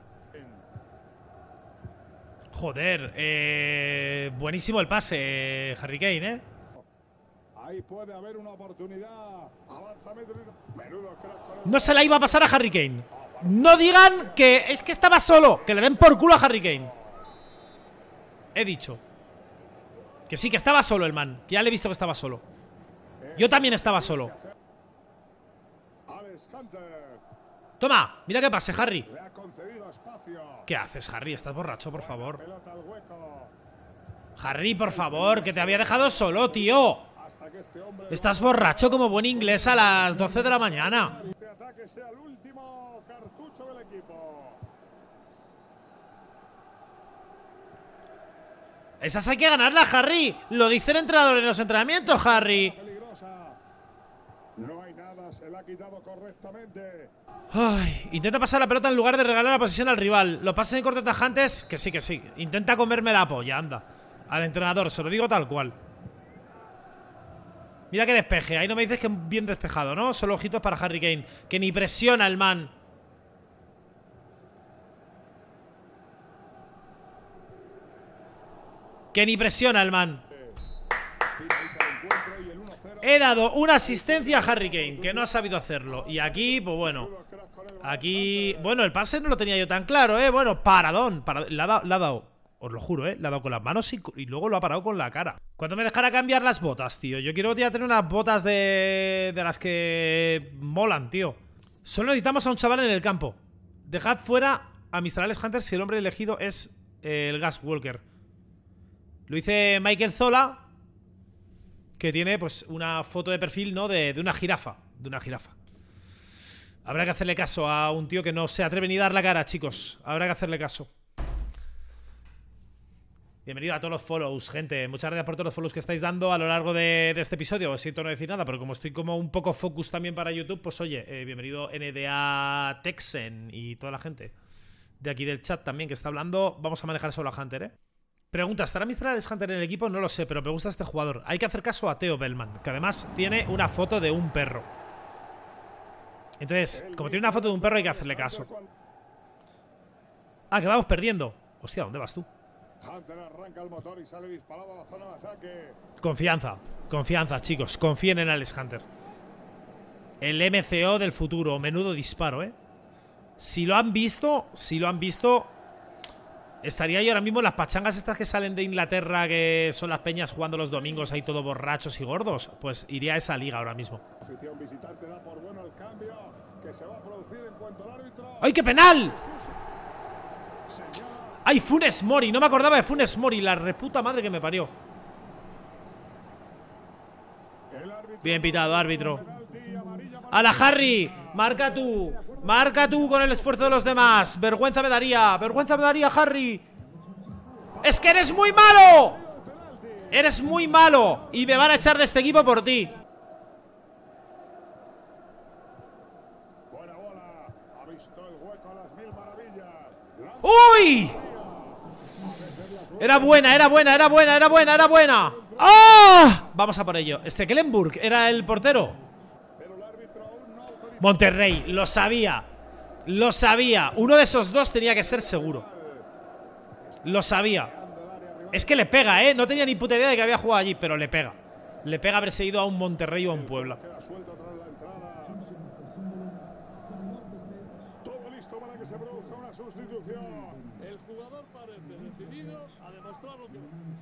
Joder, eh, buenísimo el pase, eh, Harry Kane, ¿eh? Ahí puede haber una oportunidad. Avanza menudo crack. No se la iba a pasar a Harry Kane. No digan que es que estaba solo. Que le den por culo a Harry Kane. He dicho que sí, que estaba solo el man. Que ya le he visto que estaba solo. Yo también estaba solo. Toma, mira qué pase, Harry. ¿Qué haces, Harry? Estás borracho, por favor. Harry, por favor, que te había dejado solo, tío. Estás borracho como buen inglés a las doce de la mañana. Este ataque sea el último cartucho del equipo. Esas hay que ganarlas, Harry. Lo dice el entrenador en los entrenamientos, Harry. No hay nada, se la ha quitado correctamente. Ay, intenta pasar la pelota en lugar de regalar la posición al rival. Lo pases en corto tajantes, que sí, que sí. Intenta comerme la polla, anda. Al entrenador, se lo digo tal cual. Mira que despeje, ahí no me dices que bien despejado, ¿no? Solo ojitos para Harry Kane, que ni presiona el man. Que ni presiona el man. He dado una asistencia a Harry Kane, que no ha sabido hacerlo. Y aquí, pues bueno. Aquí, bueno, el pase no lo tenía yo tan claro, ¿eh? Bueno, paradón, paradón. Le ha dado, le ha dado, os lo juro, ¿eh? Le ha dado con las manos y, y luego lo ha parado con la cara. ¿Cuándo me dejará cambiar las botas, tío? Yo quiero ya tener unas botas de, de las que molan, tío. Solo necesitamos a un chaval en el campo. Dejad fuera a mister Alex Hunter si el hombre elegido es eh, el Gas Walker. Lo dice Michael Zola, que tiene pues una foto de perfil, ¿no? De, de una jirafa. De una jirafa. Habrá que hacerle caso a un tío que no se atreve ni a dar la cara, chicos. Habrá que hacerle caso. Bienvenido a todos los follows, gente. Muchas gracias por todos los follows que estáis dando a lo largo de, de este episodio. Siento no decir nada, pero como estoy como un poco focus también para YouTube, pues oye, eh, bienvenido N D A Texen y toda la gente de aquí del chat también que está hablando. Vamos a manejar solo a Hunter, ¿eh? Pregunta, ¿estará mister Alex Hunter en el equipo? No lo sé, pero me gusta este jugador. Hay que hacer caso a Theo Bellman, que además tiene una foto de un perro. Entonces, como tiene una foto de un perro, hay que hacerle caso. Ah, que vamos perdiendo. Hostia, ¿dónde vas tú? Hunter arranca el motor y sale disparado a la zona de ataque. Confianza, confianza, chicos. Confíen en Alex Hunter. El M C O del futuro. Menudo disparo, ¿eh? Si lo han visto, si lo han visto, estaría yo ahora mismo en las pachangas estas que salen de Inglaterra, que son las peñas jugando los domingos ahí todos borrachos y gordos. Pues iría a esa liga ahora mismo. Afición visitante da por bueno el cambio que se va a producir en cuanto al árbitro. ¡Ay, qué penal! ¡Ay, Funes Mori! No me acordaba de Funes Mori, la reputa madre que me parió. Bien pitado, árbitro. ¡A la Harry! ¡Marca tú! ¡Marca tú con el esfuerzo de los demás! ¡Vergüenza me daría! ¡Vergüenza me daría, Harry! ¡Es que eres muy malo! ¡Eres muy malo! Y me van a echar de este equipo por ti. ¡Uy! Era buena, era buena, era buena, era buena, era buena. ¡Ah! Vamos a por ello. Stekelenburg era el portero. Monterrey, lo sabía. Lo sabía. Uno de esos dos tenía que ser seguro. Lo sabía. Es que le pega, ¿eh? No tenía ni puta idea de que había jugado allí, pero le pega. Le pega haberse ido a un Monterrey o a un Puebla. Todo listo para que se produzca una sustitución. El jugador parece decidido a demostrar lo que...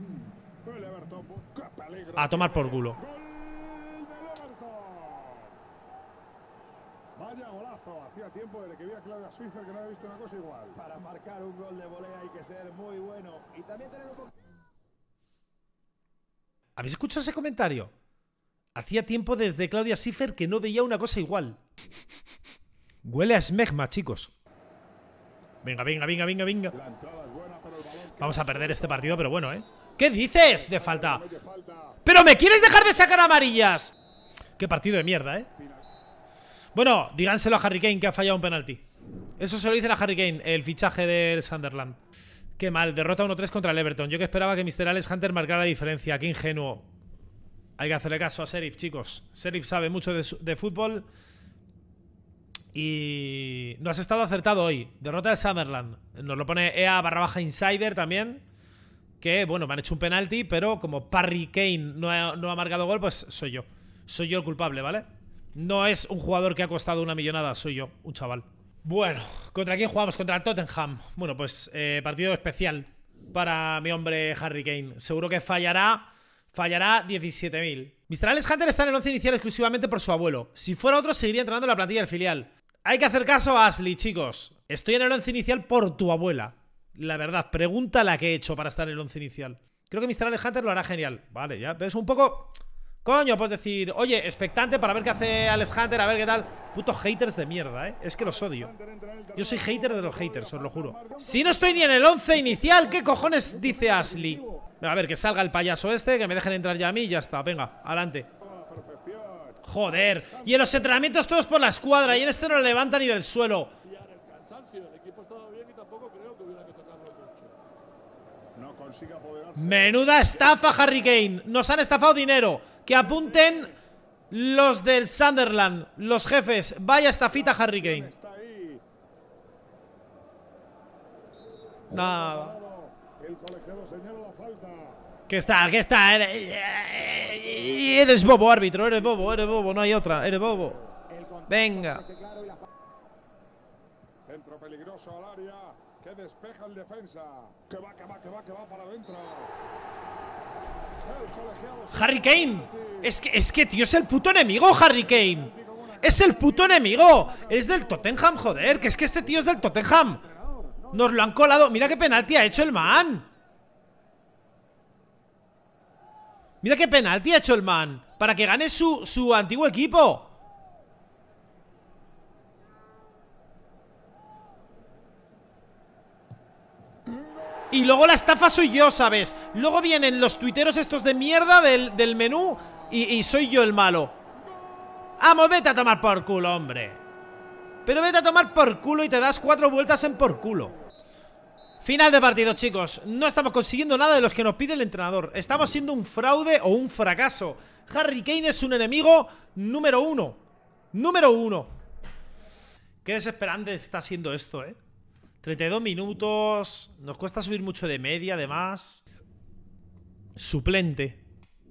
A tomar por culo. Vaya golazo. Hacía tiempo desde que vi a Claudia Schiffer que no había visto una cosa igual. Para marcar un gol de volea hay que ser muy bueno. Y también tener un poco... ¿Habéis escuchado ese comentario? Hacía tiempo desde Claudia Schiffer que no veía una cosa igual. Huele a smegma, chicos. Venga, venga, venga, venga, venga. Vamos a perder este partido, pero bueno, ¿eh? ¿Qué dices de falta? ¡Pero me quieres dejar de sacar amarillas! Qué partido de mierda, ¿eh? Bueno, díganselo a Harry Kane que ha fallado un penalti. Eso se lo dicen a Harry Kane, el fichaje del Sunderland. Qué mal, derrota uno tres contra el Everton. Yo que esperaba que mister Alex Hunter marcara la diferencia. Qué ingenuo. Hay que hacerle caso a Sheriff, chicos. Sheriff sabe mucho de, de fútbol. Y no has estado acertado hoy. Derrota de Sunderland. Nos lo pone E A barra baja Insider también. Que, bueno, me han hecho un penalti, pero como Harry Kane no ha, no ha marcado gol, pues soy yo. Soy yo el culpable, ¿vale? No es un jugador que ha costado una millonada, soy yo, un chaval. Bueno, ¿contra quién jugamos? Contra el Tottenham. Bueno, pues eh, partido especial para mi hombre Harry Kane. Seguro que fallará, fallará diecisiete mil. mister Alex Hunter está en el once inicial exclusivamente por su abuelo. Si fuera otro, seguiría entrenando en la plantilla del filial. Hay que hacer caso a Ashley, chicos. Estoy en el once inicial por tu abuela. La verdad, pregunta la que he hecho para estar en el once inicial. Creo que mister Alex Hunter lo hará genial. Vale, ya ves un poco... Coño, puedes decir, oye, expectante para ver qué hace Alex Hunter, a ver qué tal. Putos haters de mierda, ¿eh? Es que los odio. Yo soy hater de los haters, os lo juro. Si no estoy ni en el once inicial, ¿qué cojones dice Ashley? A ver, que salga el payaso este, que me dejen entrar ya a mí y ya está. Venga, adelante. Joder. Y en los entrenamientos todos por la escuadra, y en este no lo levantan ni del suelo. Menuda estafa, Harry Kane. Nos han estafado dinero. Que apunten los del Sunderland, los jefes. Vaya estafita, Harry Kane. Nada. ¿Qué está? ¿Qué está? Eres bobo, árbitro. Eres bobo, eres bobo. No hay otra. Eres bobo. Venga. Centro peligroso al área. Que despeja el defensa. Que va, que va, que va, que va para adentro. Harry Kane. Es que, es que, tío, es el puto enemigo, Harry Kane. Es el puto enemigo. Es del Tottenham, joder. Que es que este tío es del Tottenham. Nos lo han colado. Mira qué penalti ha hecho el man. Mira qué penalti ha hecho el man. Para que gane su, su antiguo equipo. Y luego la estafa soy yo, ¿sabes? Luego vienen los tuiteros estos de mierda del, del menú y, y soy yo el malo. Vamos, vete a tomar por culo, hombre. Pero vete a tomar por culo y te das cuatro vueltas en por culo. Final de partido, chicos. No estamos consiguiendo nada de los que nos pide el entrenador. Estamos siendo un fraude o un fracaso. Harry Kane es un enemigo número uno. Número uno. Qué desesperante está siendo esto, ¿eh? treinta y dos minutos. Nos cuesta subir mucho de media, además. Suplente.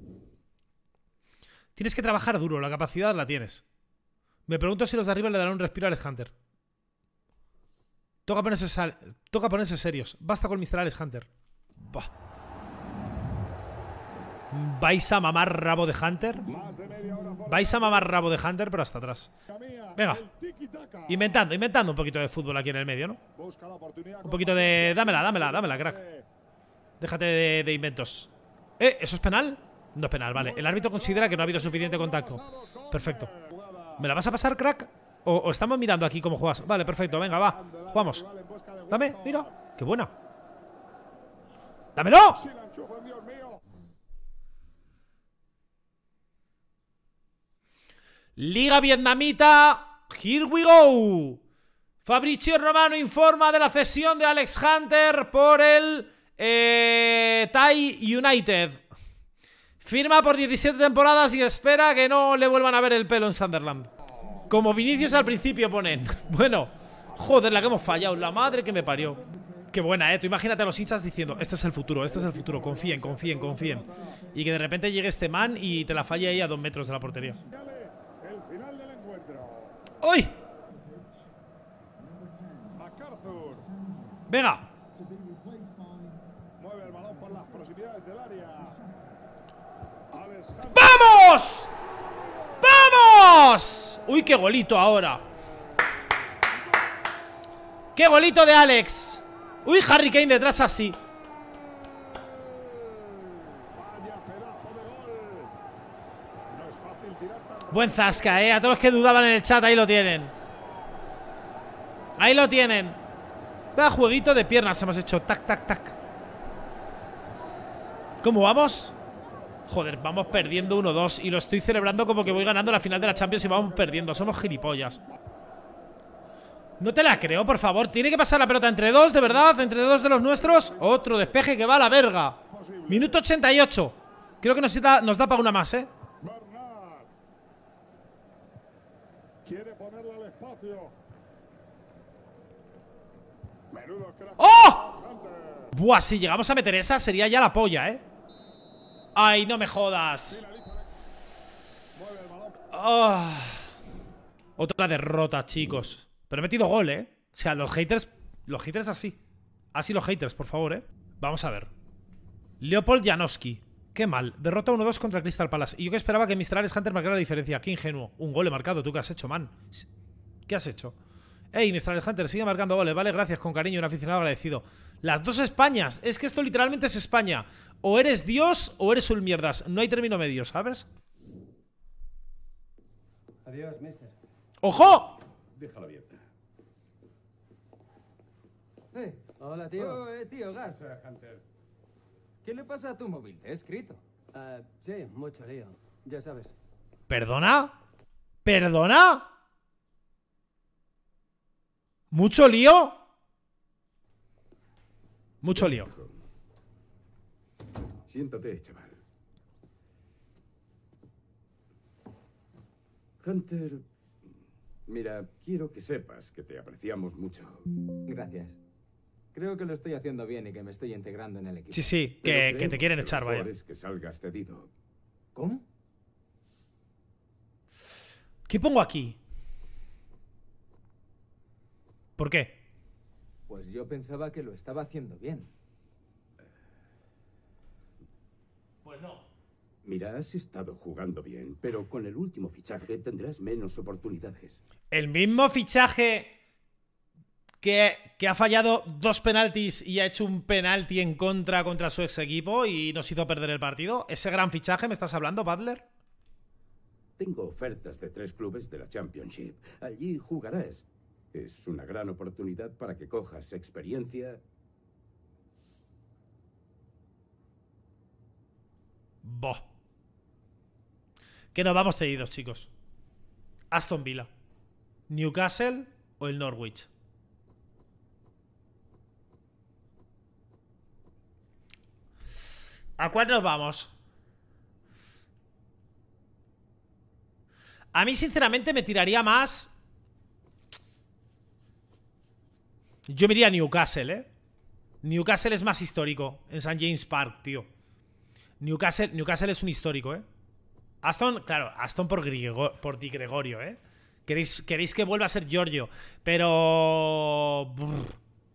Tienes que trabajar duro, la capacidad la tienes. Me pregunto si los de arriba le darán un respiro a Alex Hunter. Toca ponerse, sal Toca ponerse serios. Basta con mister Alex Hunter. Bah. ¿Vais a mamar rabo de Hunter? Vais a mamar rabo de Hunter, pero hasta atrás. Venga. Inventando, inventando un poquito de fútbol aquí en el medio, ¿no? Un poquito de... Dámela, dámela, dámela, crack. Déjate de, de inventos. ¿Eh? ¿Eso es penal? No es penal, vale. El árbitro considera que no ha habido suficiente contacto. Perfecto. ¿Me la vas a pasar, crack? ¿O, o estamos mirando aquí cómo juegas? Vale, perfecto, venga, va. Jugamos. Dame, mira. Qué buena. ¡Dámelo! Liga vietnamita. Here we go. Fabrizio Romano informa de la cesión de Alex Hunter por el eh, Thai United. Firma por diecisiete temporadas y espera que no le vuelvan a ver el pelo en Sunderland. Como Vinicius al principio ponen. Bueno, joder, la que hemos fallado. La madre que me parió. Qué buena, eh. Tú imagínate a los hinchas diciendo: este es el futuro, este es el futuro. Confíen, confíen, confíen. Y que de repente llegue este man y te la falle ahí a dos metros de la portería. ¡Uy! Venga. ¡Vamos! ¡Vamos! Uy, qué golito ahora. ¡Qué golito de Alex! Uy, Harry Kane detrás así. Buen zasca, eh. A todos los que dudaban en el chat, ahí lo tienen. Ahí lo tienen. Vaya jueguito de piernas hemos hecho. Tac, tac, tac. ¿Cómo vamos? Joder, vamos perdiendo uno dos. Y lo estoy celebrando como que voy ganando la final de la Champions y vamos perdiendo. Somos gilipollas. No te la creo, por favor. Tiene que pasar la pelota entre dos, de verdad. Entre dos de los nuestros. Otro despeje que va a la verga. Minuto ochenta y ocho. Creo que nos da, nos da para una más, eh. Quiere ponerla al espacio. Menudo crack. ¡Oh! Hunter. Buah, si llegamos a meter esa sería ya la polla, ¿eh? Ay, no me jodas. Oh. Otra derrota, chicos. Pero he metido gol, ¿eh? O sea, los haters. Los haters así. Así los haters, por favor, ¿eh? Vamos a ver. Leopold Janowski. Qué mal. Derrota uno dos contra Crystal Palace. Y yo que esperaba que mister Alex Hunter marcara la diferencia. Qué ingenuo. Un gol he marcado. ¿Tú qué has hecho, man? ¿Qué has hecho? Ey, mister Alex Hunter, sigue marcando goles. Vale, gracias, con cariño. Un aficionado agradecido. Las dos Españas. Es que esto literalmente es España. O eres Dios o eres un mierdas. No hay término medio, ¿sabes? Adiós, mister. ¡Ojo! Déjala abierta. Eh, Hola, tío. Oh, eh, tío, Gas. Hunter. ¿Qué le pasa a tu móvil? Te he escrito. Ah, sí, mucho lío. Ya sabes. ¿Perdona? ¿Perdona? ¿Mucho lío? Mucho lío. Siéntate, chaval. Hunter, mira, quiero que sepas que te apreciamos mucho. Gracias. Creo que lo estoy haciendo bien y que me estoy integrando en el equipo. Sí, sí, que, que te quieren echar, vaya. Es que salgas cedido. ¿Cómo? ¿Qué pongo aquí? ¿Por qué? Pues yo pensaba que lo estaba haciendo bien. Pues no. Mira, has estado jugando bien, pero con el último fichaje tendrás menos oportunidades. El mismo fichaje que, que ha fallado dos penaltis y ha hecho un penalti en contra contra su ex equipo y nos hizo perder el partido. ¿Ese gran fichaje me estás hablando, Butler? Tengo ofertas de tres clubes de la Championship. Allí jugarás. Es una gran oportunidad para que cojas experiencia. Boh. Que nos vamos cedidos, chicos. Aston Villa, Newcastle o el Norwich. ¿A cuál nos vamos? A mí, sinceramente, me tiraría más. Yo me iría a Newcastle, ¿eh? Newcastle es más histórico. En Saint James Park, tío. Newcastle, Newcastle es un histórico, ¿eh? Aston, claro, Aston por, Grigor, por Di Gregorio, ¿eh? Queréis, queréis que vuelva a ser Giorgio. Pero... Brr.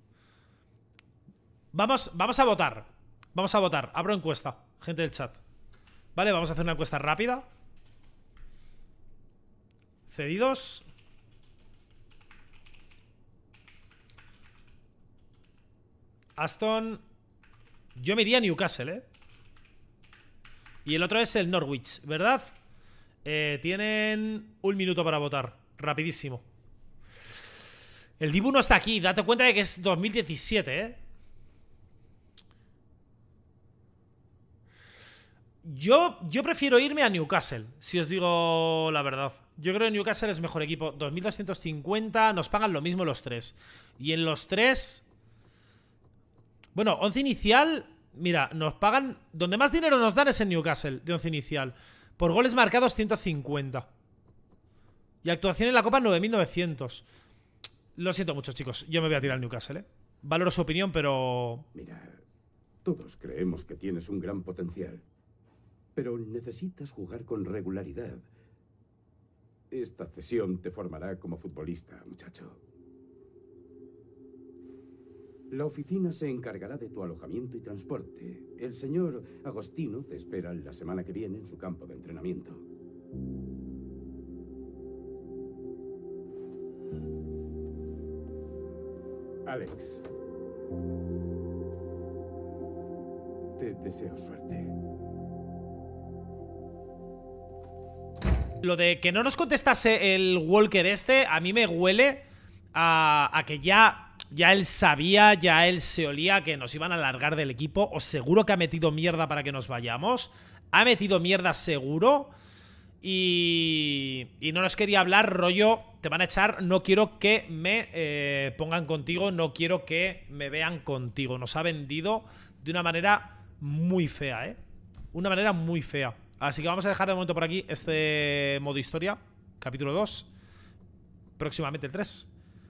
Vamos, vamos a votar. Vamos a votar. Abro encuesta, gente del chat. Vale, vamos a hacer una encuesta rápida. Cedidos. Aston. Yo me iría a Newcastle, ¿eh? Y el otro es el Norwich, ¿verdad? Eh, tienen un minuto para votar. Rapidísimo. El Dibu no está aquí. Date cuenta de que es dos mil diecisiete, ¿eh? Yo, yo prefiero irme a Newcastle, si os digo la verdad. Yo creo que Newcastle es mejor equipo. dos mil doscientos cincuenta, nos pagan lo mismo los tres. Y en los tres... Bueno, once inicial... Mira, nos pagan... Donde más dinero nos dan es en Newcastle, de once inicial. Por goles marcados, ciento cincuenta. Y actuación en la Copa, nueve mil novecientos. Lo siento mucho, chicos. Yo me voy a tirar al Newcastle, ¿eh? Valoro su opinión, pero... Mira, todos creemos que tienes un gran potencial. Pero necesitas jugar con regularidad. Esta cesión te formará como futbolista, muchacho. La oficina se encargará de tu alojamiento y transporte. El señor Agostino te espera la semana que viene en su campo de entrenamiento. Alex, te deseo suerte. Lo de que no nos contestase el Walker este, a mí me huele a, a que ya, ya él sabía, ya él se olía que nos iban a largar del equipo. Os seguro que ha metido mierda para que nos vayamos. Ha metido mierda seguro. Y, y no nos quería hablar, rollo, te van a echar, no quiero que me eh, pongan contigo, no quiero que me vean contigo. Nos ha vendido de una manera muy fea, ¿eh? Una manera muy fea. Así que vamos a dejar de momento por aquí este modo historia, capítulo dos. próximamente el tres.